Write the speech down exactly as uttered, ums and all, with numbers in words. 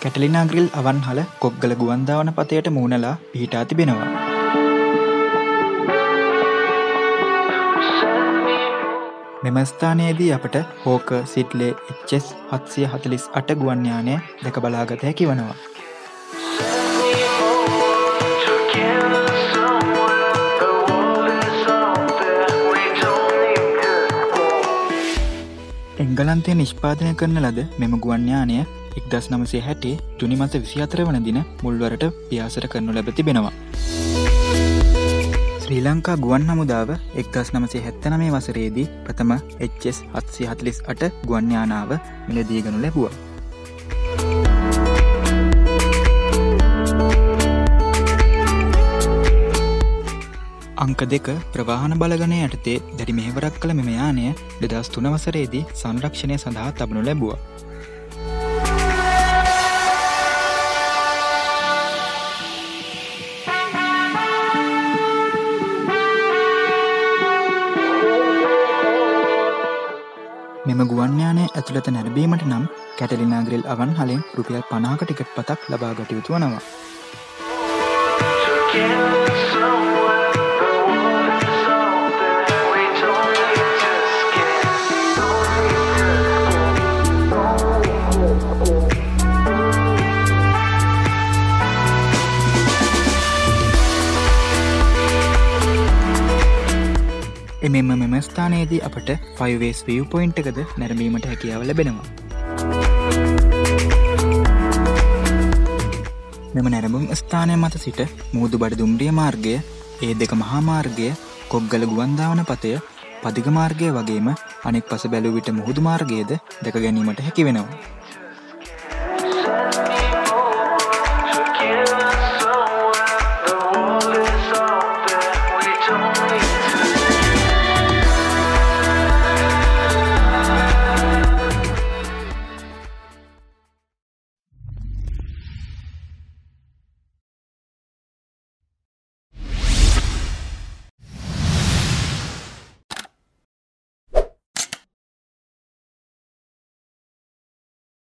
කැටලිනා grill අවන්හල Koggala ගුවන්දාවන පතයට මුහුණලා පිහිටා තිබෙනවා. මෙම ස්ථානයේදී අපට හෝක සිඩ්ලේ එච් එස් හත්සිය හතළිස් අට ගුවන් යානය දැක බලාගත හැකි වනවා. එංගලන්තය නිෂ්පාදනය කරන ලද මෙම ගුවන් යානය එක්දස් නවසිය හැට ජුනි මස විසිහතර වන දින මුල්වරට ව්‍යාසර කරනු ලැබ තිබෙනවා. ශ්‍රී ලංකා ගුවන් හමුදාව එක්දස් නවසිය හැත්තනමේ වසරේදී ප්‍රථම එච් එස් හත්සිය හතළිස් අට ගුවන් යානාව මිලදී ගනු ලැබුවා. අංක දෙක ප්‍රවාහන බලගණය යටතේ දැඩි මෙහෙවරක් කළ මෙම යානය දෙදස් තුන වසරේදී සංරක්ෂණය සඳහා තබනු ලැබුවා. මෙම ගුවන් යානය ඇතුළත නැරඹීමට නම් කැටලිනා ග්‍රිල් අවන්හලෙන් රුපියල් පනහක ටිකට් පතක් ලබා ගත යුතු වනවා. එමෙන්ම මෙම ස්ථානයේදී අපට ෆයිව් වේස් view point එකද නැරඹීමට හැකියාව ලැබෙනවා. මෙම නැරඹුම් ස්ථානය මත සිට මුහුදුබඩ දුම්රිය මාර්ගය, ඒ දෙක මහා මාර්ගය, කොග්ගල ගුවන්දාවන පතය, පදිග මාර්ගය වගේම අනෙක් පස බැලූ විට මුහුදු මාර්ගයද දැක ගැනීමට හැකි වෙනවා.